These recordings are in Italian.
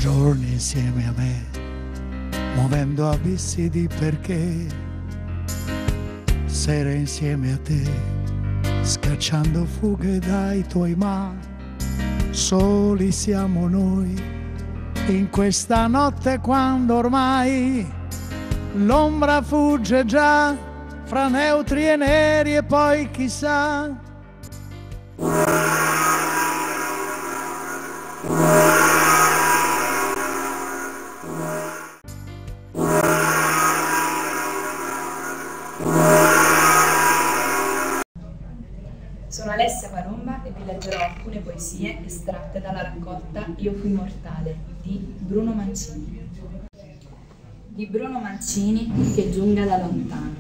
giorni insieme a me, muovendo abissi di perché, sere insieme a te, scacciando fughe dai tuoi ma. Soli siamo noi in questa notte quando ormai l'ombra fugge già fra neutri e neri e poi chissà. Sono Alessia Paromba e vi leggerò alcune poesie estratte dalla raccolta Io fui mortale di Bruno Mancini. Di Bruno Mancini che giunga da lontano.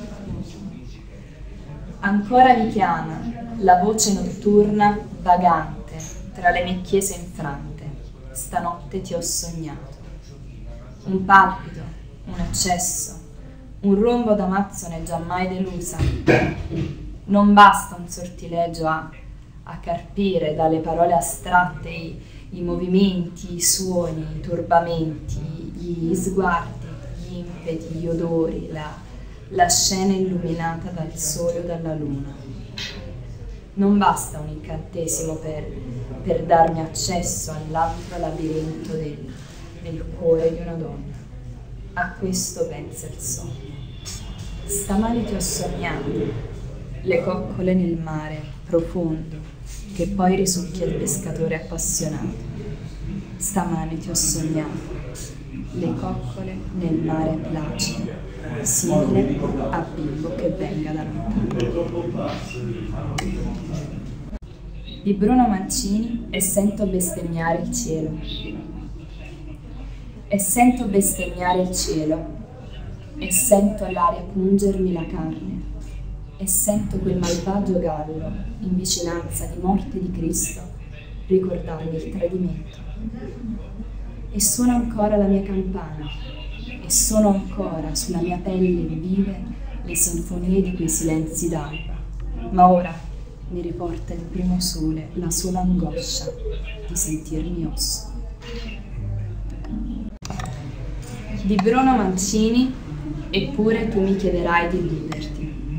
Ancora mi chiama la voce notturna vagante tra le mie chiese infrante. Stanotte ti ho sognato. Un palpito, un accesso, un rombo d'amazzone giammai delusa. Non basta un sortilegio a carpire dalle parole astratte i movimenti, i suoni, i turbamenti, gli sguardi, gli impeti, gli odori, la scena illuminata dal sole o dalla luna. Non basta un incantesimo per darmi accesso all'altro labirinto del cuore di una donna. A questo pensa il sogno. Stamani ti ho sognato. Le coccole nel mare profondo, che poi risucchia il pescatore appassionato. Stamani ti ho sognato, le coccole nel mare placido, simile a bimbo che venga da lontano. Di Bruno Mancini E sento bestemmiare il cielo. E sento bestemmiare il cielo, e sento all'aria pungermi la carne. E sento quel malvagio gallo, in vicinanza di morte di Cristo, ricordarmi il tradimento. E suona ancora la mia campana, e sono ancora sulla mia pelle vive le sinfonie di quei silenzi d'alba. Ma ora mi riporta il primo sole la sola angoscia di sentirmi osso. Di Bruno Mancini, Eppure tu mi chiederai di illuderti.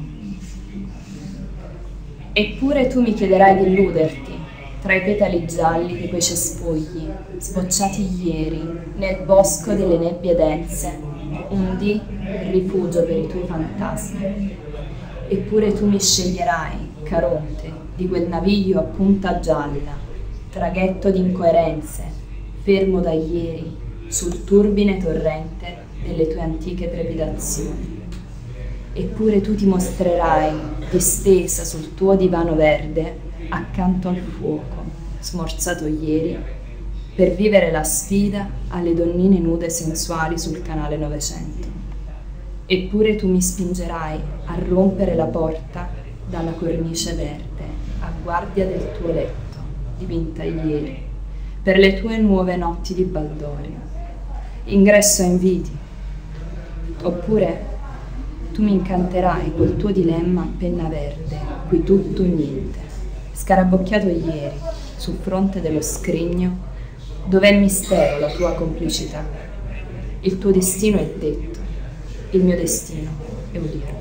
Eppure tu mi chiederai di illuderti tra i petali gialli di quei cespugli, sbocciati ieri nel bosco delle nebbie dense, un dì rifugio per i tuoi fantasmi. Eppure tu mi sceglierai, Caronte, di quel naviglio a punta gialla, traghetto di incoerenze, fermo da ieri sul turbine torrente delle tue antiche trepidazioni. Eppure tu ti mostrerai distesa sul tuo divano verde accanto al fuoco, smorzato ieri, per vivere la sfida alle donnine nude sensuali sul canale 900. Eppure tu mi spingerai a rompere la porta dalla cornice verde, a guardia del tuo letto, dipinta ieri, per le tue nuove notti di baldoria. Ingresso a inviti. Oppure tu mi incanterai col tuo dilemma a penna verde, qui tutto niente, scarabocchiato ieri, sul fronte dello scrigno, dov'è il mistero, la tua complicità. Il tuo destino è detto, il mio destino è udire.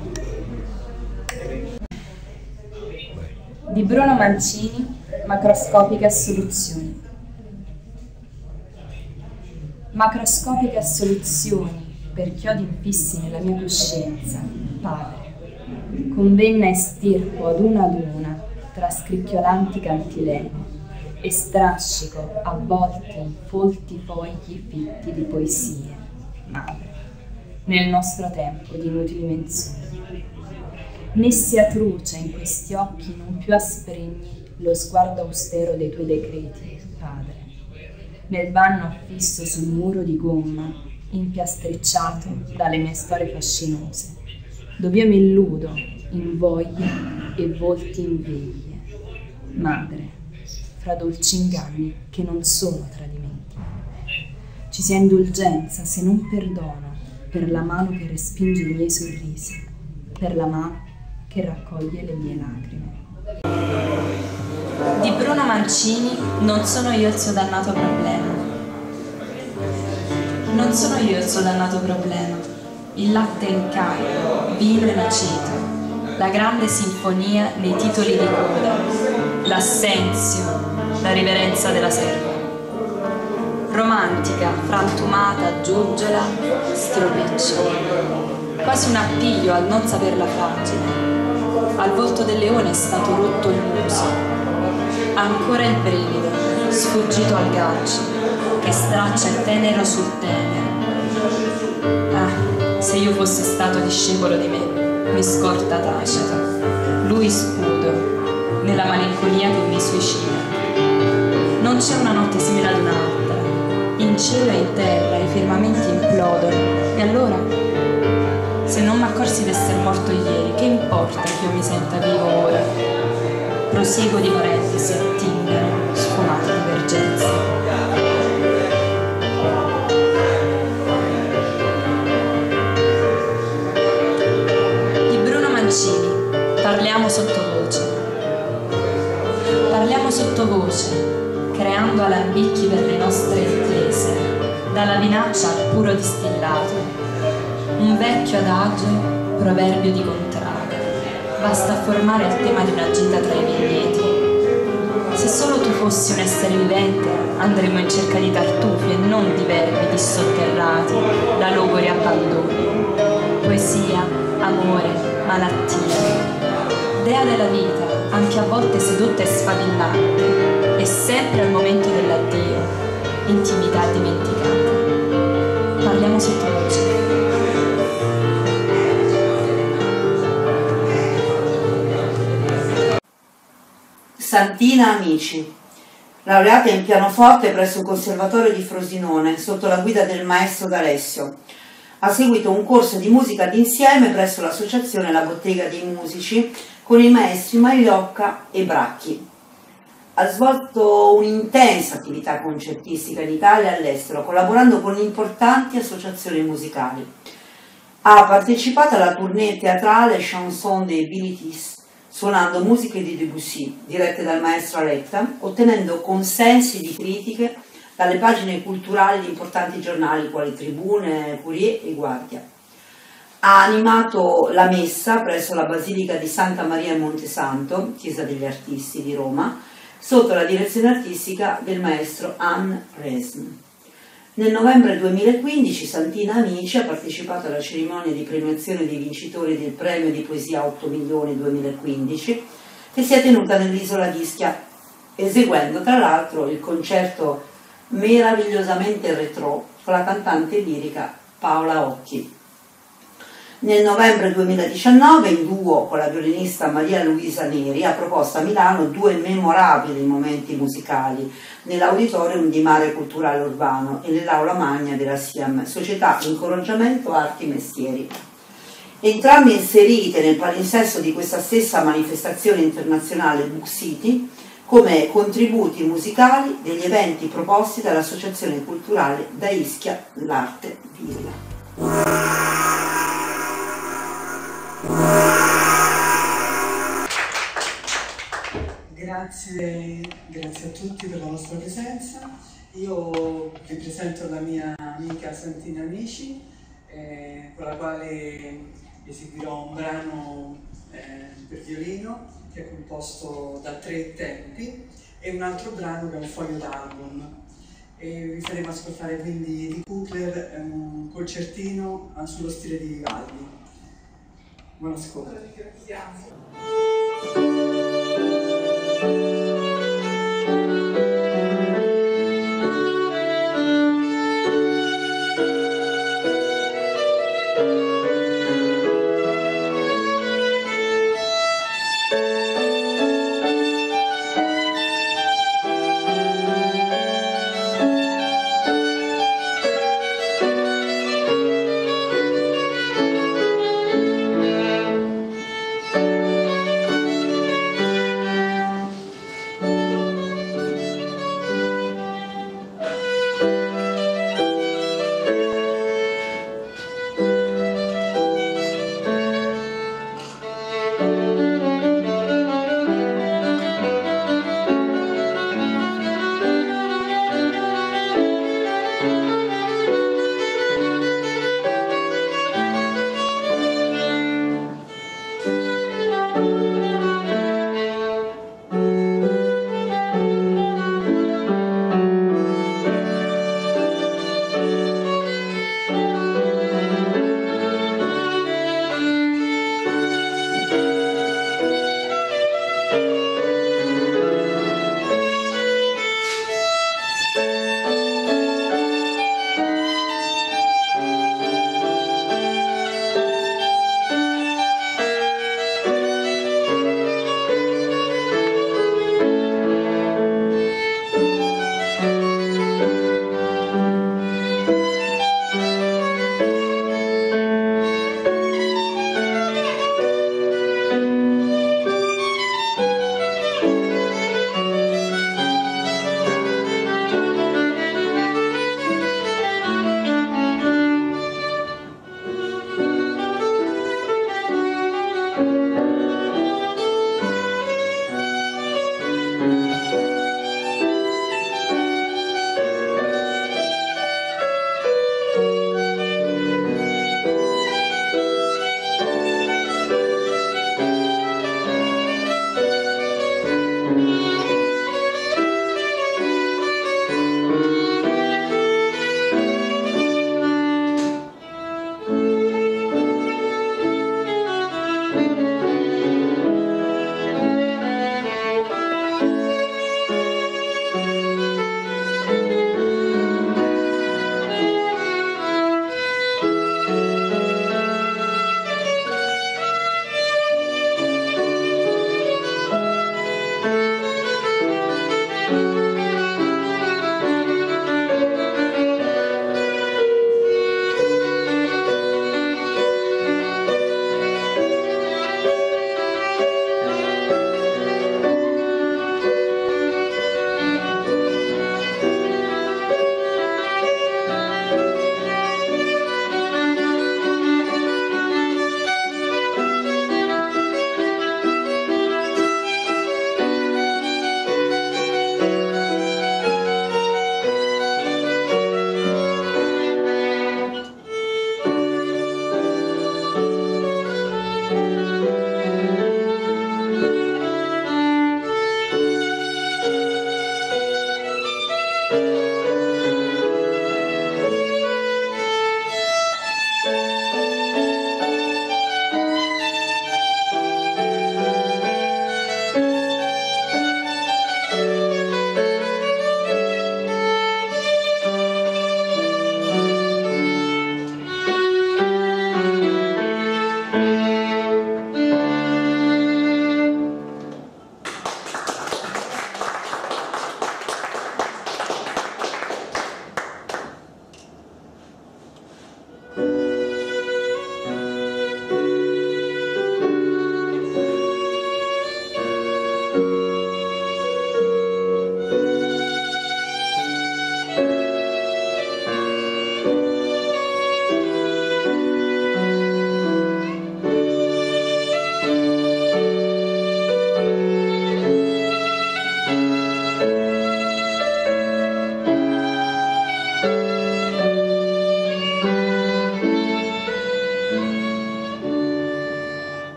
Di Bruno Mancini, Macroscopiche assoluzioni. Macroscopiche assoluzioni per chiodi infissi nella mia coscienza, Padre, convenna e stirpo ad una tra scricchiolanti cantileni e strascico avvolti in folti fogli fitti di poesie, Madre, nel nostro tempo di inutili menzogne. Né sia truce in questi occhi non più asprigni lo sguardo austero dei tuoi decreti, Padre, nel vanno affisso sul muro di gomma impiastricciato dalle mie storie fascinose, dove io mi illudo in voglie e volti in veglie, Madre, fra dolci inganni che non sono tradimenti. Ci sia indulgenza se non perdono per la mano che respinge i miei sorrisi, per la mano che raccoglie le mie lacrime. Di Bruno Mancini, Non sono io il suo dannato problema. Non sono io il suo dannato problema. Il latte in carico, vino in aceto, la grande sinfonia nei titoli di coda, l'assenzio, la riverenza della serva. Romantica, frantumata, giugiola, stropiccia. Quasi un appiglio al non saperla fragile. Al volto del leone è stato rotto il muso. Ancora il brivido, sfuggito al gancio, che straccia il tenero sul tenero. Ah, se io fossi stato discepolo di me, mi scorta tacita, lui scudo, nella malinconia che mi suicida. Non c'è una notte simile ad un'altra, in cielo e in terra i firmamenti implodono, e allora? Se non m'accorsi d'esser morto ieri, che importa che io mi senta vivo ora? Prosieguo di parentesi, attingano, sfumate divergenze. Parliamo sottovoce. Parliamo sottovoce, creando alambicchi per le nostre intese, dalla vinaccia al puro distillato. Un vecchio adagio, proverbio di contrada, basta a formare il tema di una gita tra i vigneti. Se solo tu fossi un essere vivente, andremmo in cerca di tartufi e non di verbi dissotterrati, da logori abbandoni. Poesia, amore, malattia. Dea della vita, anche a volte sedotta e sfavillante, e sempre al momento dell'addio, intimità dimenticata. Parliamo sottovoce. Santina Amici, laureata in pianoforte presso il Conservatorio di Frosinone sotto la guida del maestro D'Alessio. Ha seguito un corso di musica d'insieme presso l'associazione La Bottega dei Musici con i maestri Magliocca e Bracchi. Ha svolto un'intensa attività concertistica in Italia e all'estero, collaborando con importanti associazioni musicali. Ha partecipato alla tournée teatrale Chanson des Bilitis, suonando musiche di Debussy, dirette dal maestro Aletta, ottenendo consensi di critiche dalle pagine culturali di importanti giornali quali Tribune, Courier e Guardia. Ha animato la messa presso la Basilica di Santa Maria in Montesanto, Chiesa degli Artisti di Roma, sotto la direzione artistica del maestro Anne Resn. Nel novembre 2015 Santina Amici ha partecipato alla cerimonia di premiazione dei vincitori del premio di poesia 8 milioni 2015 che si è tenuta nell'isola di Ischia, eseguendo tra l'altro il concerto meravigliosamente retro con la cantante lirica Paola Occhi. Nel novembre 2019, in duo con la violinista Maria Luisa Neri, ha proposto a Milano 2 memorabili momenti musicali nell'Auditorium di Mare Culturale Urbano e nell'Aula Magna della SIAM, Società Incoraggiamento Arti Mestieri. Entrambe inserite nel palinsesto di questa stessa manifestazione internazionale Book City come contributi musicali degli eventi proposti dall'Associazione Culturale da Ischia l'Arte Villa. Grazie a tutti per la vostra presenza. Io vi presento la mia amica Santina Amici, con la quale eseguirò un brano per violino che è composto da 3 tempi e un altro brano che è un foglio d'album. Vi faremo ascoltare quindi di Kukler un concertino sullo stile di Vivaldi. Buon ascolto.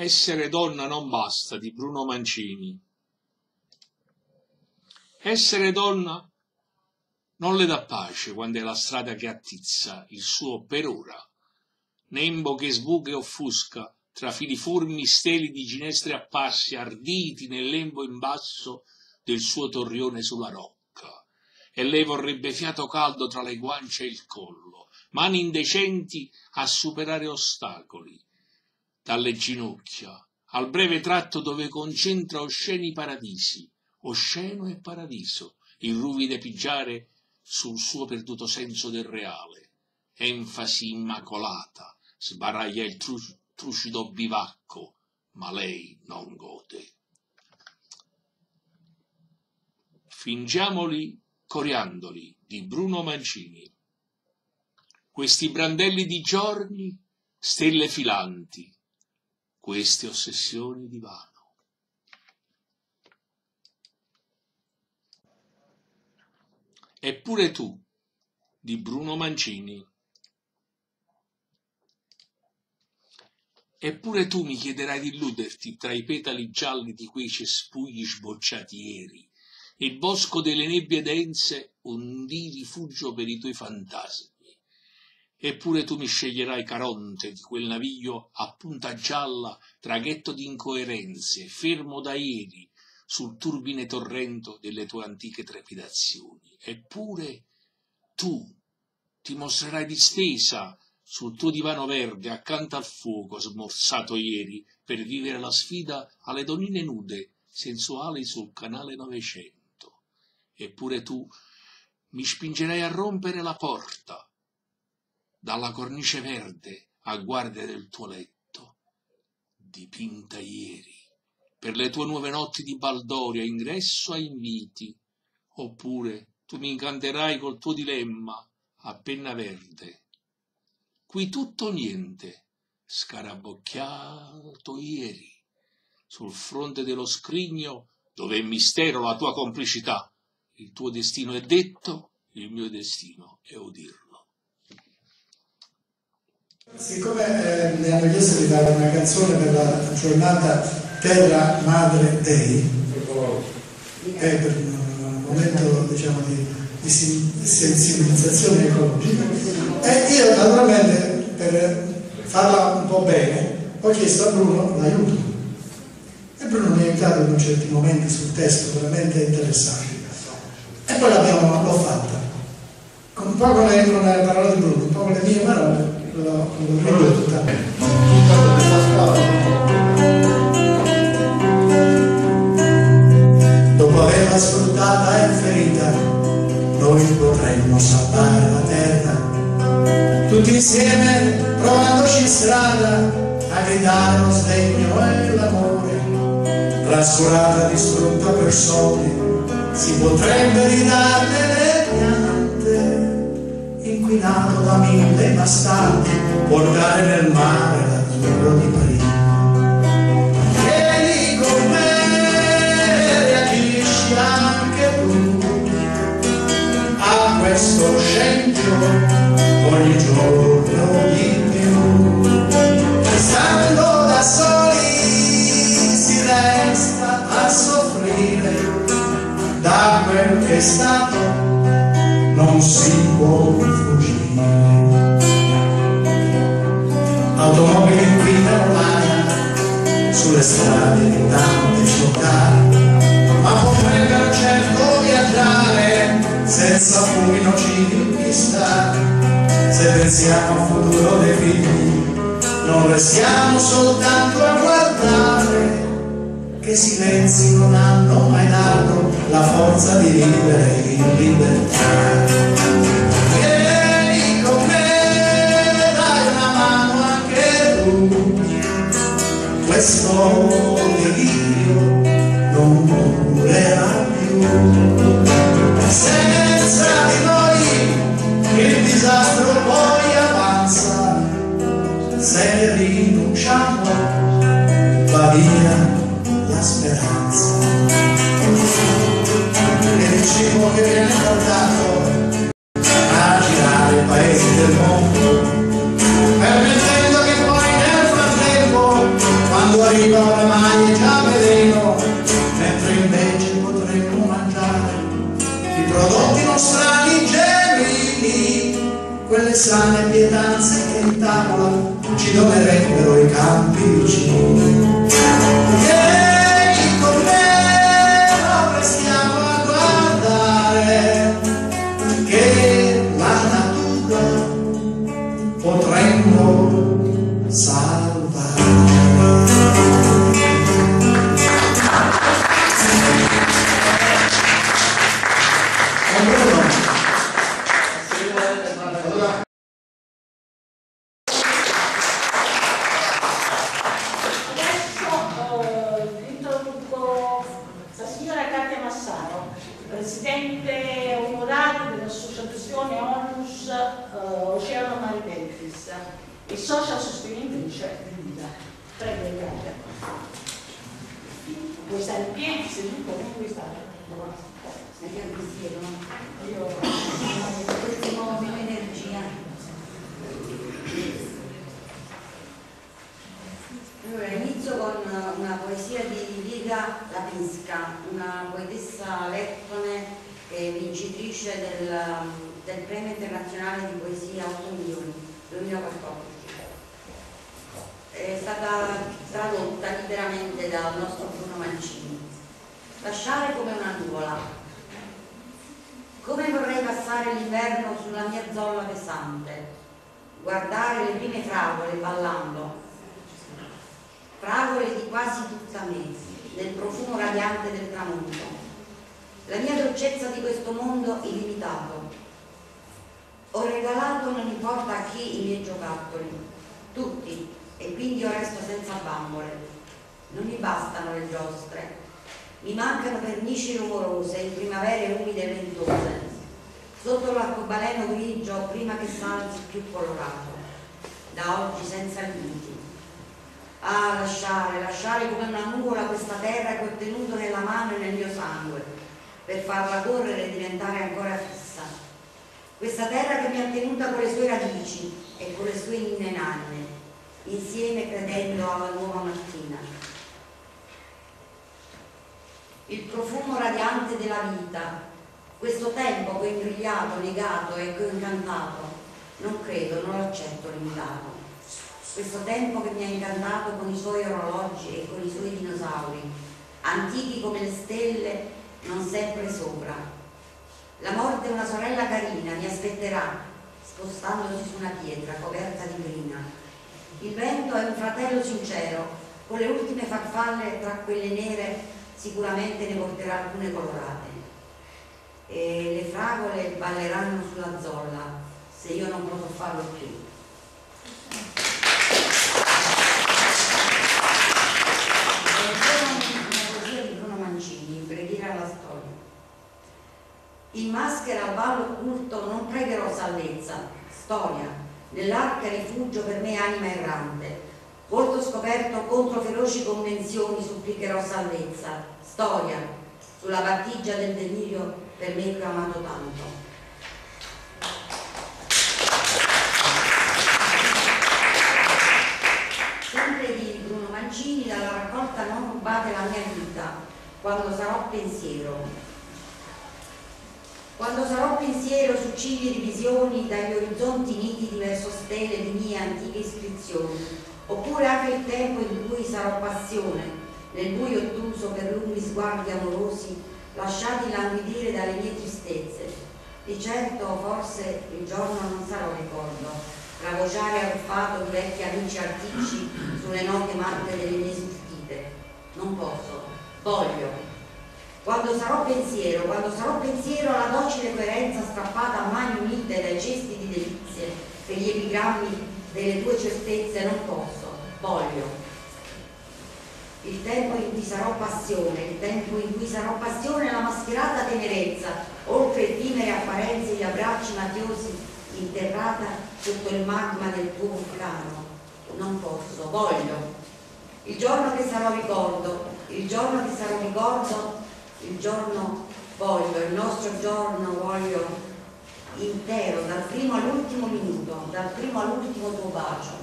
Essere donna non basta, di Bruno Mancini. Essere donna non le dà pace quando è la strada che attizza il suo per ora, nembo che sbuca e offusca tra filiformi steli di ginestre apparsi arditi nel lembo in basso del suo torrione sulla rocca. E lei vorrebbe fiato caldo tra le guance e il collo, mani indecenti a superare ostacoli, dalle ginocchia al breve tratto dove concentra osceni paradisi, osceno e paradiso, il ruvide pigiare sul suo perduto senso del reale, enfasi immacolata, sbaraglia il trucido bivacco, ma lei non gode. Fingiamoli coriandoli, di Bruno Mancini. Questi brandelli di giorni, stelle filanti, queste ossessioni di vano. Eppure tu, di Bruno Mancini. Eppure tu mi chiederai di illuderti tra i petali gialli di quei cespugli sbocciati ieri, nel bosco delle nebbie dense un dì rifugio per i tuoi fantasmi. Eppure tu mi sceglierai Caronte di quel naviglio a punta gialla, traghetto di incoerenze, fermo da ieri sul turbine torrento delle tue antiche trepidazioni. Eppure tu ti mostrerai distesa sul tuo divano verde accanto al fuoco smorzato ieri per vivere la sfida alle donnine nude, sensuali sul canale 900. Eppure tu mi spingerai a rompere la porta dalla cornice verde a guardia del tuo letto, dipinta ieri, per le tue nuove notti di baldoria, ingresso a inviti. Oppure tu mi incanterai col tuo dilemma a penna verde, qui tutto niente, scarabocchiato ieri, sul fronte dello scrigno dove è mistero la tua complicità. Il tuo destino è detto, il mio destino è udirlo. Siccome mi hanno chiesto di fare una canzone per la giornata Terra Madre Day, è per un momento, diciamo, di sensibilizzazione ecologica, e io naturalmente, per farla un po' bene, ho chiesto a Bruno l'aiuto, e Bruno mi ha aiutato in certi momenti sul testo veramente interessanti, e poi l'ho fatta un po' con le parole di Bruno, un po' con le mie parole. Dopo averla sfruttata e ferita, noi potremmo salvare la terra, tutti insieme provandoci in strada a gridare lo sdegno e l'amore. Trascurata, distrutta per soldi, si potrebbe ridarne le piante, inquinato da mille bastardi, portare nel mare l'azzurro di Parigi. Vieni con me, reagisci anche tu a questo scempio ogni giorno di più. Stando da soli si resta a soffrire, da quel che è stato non si può fuggire. Automobili inquinano l'aria sulle strade di tante città, ma potrebbero certo viaggiare senza fumi nocivi in pista. Se pensiamo al futuro dei figli, non restiamo soltanto a guardare, che silenzi non hanno mai dato la forza di vivere in libertà. Vieni con me, dai una mano anche tu, questo delirio non durerà più. Senza di noi il disastro poi avanza, se rinunciamo va via la speranza. E il cibo che viene portato a girare i paesi del mondo, permettendo che poi nel frattempo, quando arriva strane pietanze che in tavola ci donerebbero i campi vicini. Vieni con me, ora stiamo a guardare che la natura potremmo salvare. Presidente onorario dell'associazione Onlus Oceano Mare Delfis e socia sostenitrice di Vita. Prego, grazie. Vuoi stare in piedi, seduto, come vuoi stare? Io ho meno energia. Allora, inizio con una poesia di Liga Lapinska, una poetessa lettone e vincitrice del Premio Internazionale di Poesia 8 milioni 2014. È stata tradotta liberamente dal nostro Bruno Mancini. Lasciare come una nuvola. Come vorrei passare l'inverno sulla mia zolla pesante, guardare le prime fragole ballando, fragole di quasi tutta me, nel profumo radiante del tramonto, la mia dolcezza di questo mondo illimitato. Ho regalato non importa a chi i miei giocattoli, tutti, e quindi io resto senza bambole. Non mi bastano le giostre, mi mancano pernici rumorose in primavere umide e ventose, sotto l'arcobaleno grigio prima che salzi più colorato, da oggi senza limiti. Ah, lasciare come una nuvola questa terra che ho tenuto nella mano e nel mio sangue, per farla correre e diventare ancora fissa. Questa terra che mi ha tenuta con le sue radici e con le sue innenanne, insieme credendo alla nuova mattina. Il profumo radiante della vita, questo tempo che ho imbrigliato, negato e che ho incantato, non credo, non l'accetto limitato. Questo tempo che mi ha incantato con i suoi orologi e con i suoi dinosauri, antichi come le stelle, non sempre sopra. La morte è una sorella carina, mi aspetterà, spostandosi su una pietra coperta di grina. Il vento è un fratello sincero, con le ultime farfalle tra quelle nere sicuramente ne porterà alcune colorate. E le fragole balleranno sulla zolla, se io non potrò farlo più. In maschera al ballo occulto non pregherò salvezza, storia, nell'arca rifugio per me anima errante, volto scoperto contro feroci convenzioni supplicherò salvezza, storia, sulla battigia del delirio per me che ho amato tanto. Sempre di Bruno Mancini, dalla raccolta Non rubate la mia vita, quando sarò pensiero. Quando sarò pensiero su ciglia di visioni dagli orizzonti nitidi verso stelle di mie antiche iscrizioni, oppure anche il tempo in cui sarò passione, nel buio ottuso per lunghi sguardi amorosi, lasciati languidire dalle mie tristezze. Di certo forse il giorno non sarò ricordo, travociare arruffato di vecchi amici artici sulle note matte delle mie sentite. Non posso, voglio. Quando sarò pensiero la docile coerenza strappata a mani unite dai cesti di delizie per gli epigrammi delle tue certezze, non posso, voglio. Il tempo in cui sarò passione, la mascherata tenerezza, oltre effimere apparenze di abbracci mafiosi, interrata sotto il magma del tuo vulcano, non posso, voglio. Il giorno che sarò ricordo, il giorno voglio, il nostro giorno voglio intero, dal primo all'ultimo minuto, dal primo all'ultimo tuo bacio.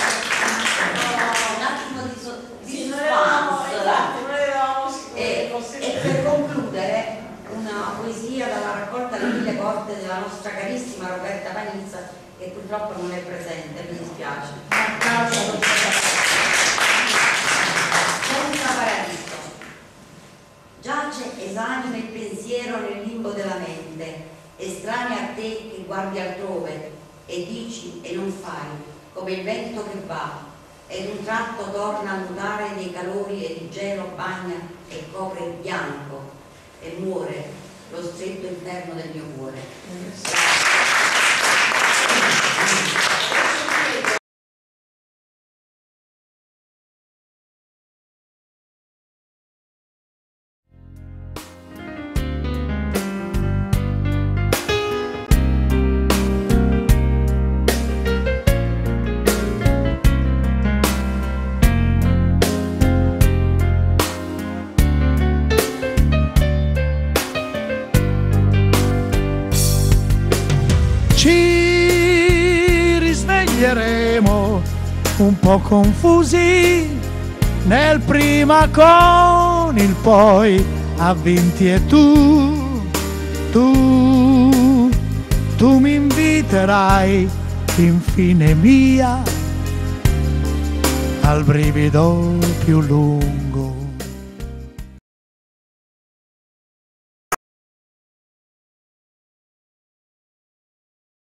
Un attimo di suspense. bravissima Roberta Panizza, che purtroppo non è presente, mi dispiace. Senza paradiso. Giace esanime il pensiero nel limbo della mente, estranea a te che guardi altrove e dici e non fai, come il vento che va, ed un tratto torna a mutare dei calori ed il gelo bagna e copre il bianco e muore lo stretto interno del mio cuore. Ci risveglieremo un po' confusi nel prima con il poi, avvinti, e tu mi inviterai infine mia al brivido più lungo.